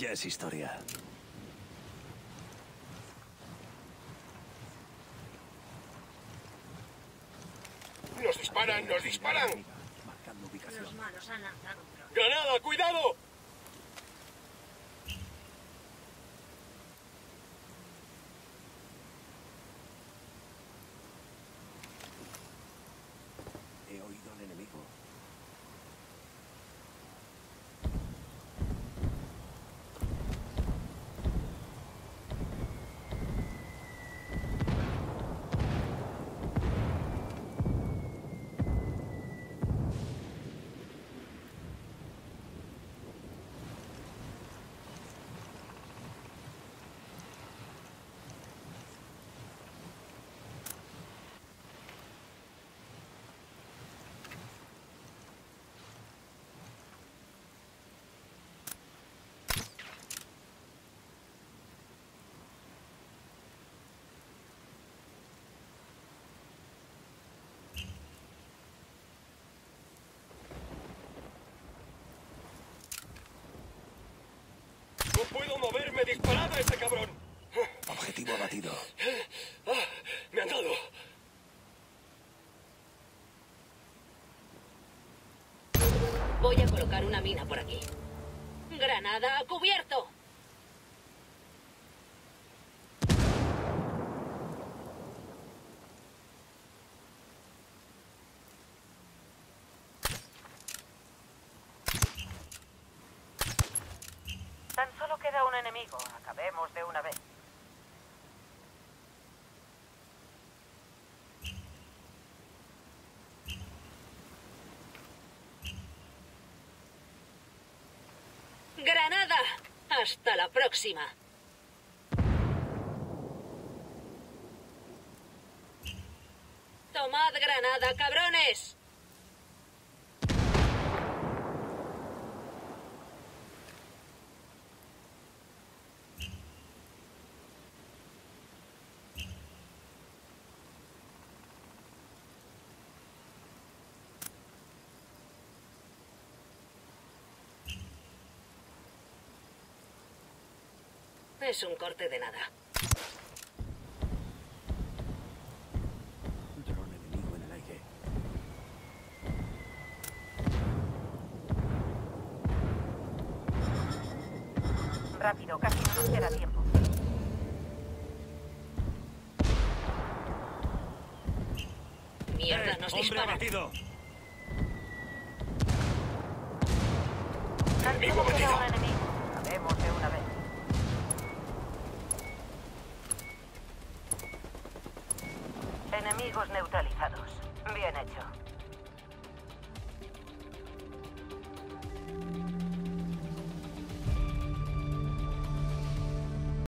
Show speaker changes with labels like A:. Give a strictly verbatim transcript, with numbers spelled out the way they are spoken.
A: Ya es historia.
B: ¡Nos disparan! ¡Nos disparan!
A: Marcando ubicación.
C: Los malos han lanzado un dron.
B: ¡Granada! ¡Cuidado!
A: He oído al enemigo.
B: ¡No puedo moverme! ¡Disparad a ese cabrón!
A: Objetivo abatido.
B: ¡Ah! ¡Me han dado!
C: Voy a colocar una mina por aquí. ¡Granada a cubierto!
D: Tan solo queda un enemigo. Acabemos de una vez.
C: ¡Granada! ¡Hasta la próxima! ¡Tomad granada, cabrones! Es un corte de nada.
A: Dron enemigo en el aire.
D: Rápido, casi no nos queda tiempo.
C: Mierda, nos
A: Hombre
C: disparan.
A: abatido.
D: Tan
B: Enemigo
D: solo queda
B: batido.
D: un enemigo. Acabemos de una vez. Enemigos neutralizados.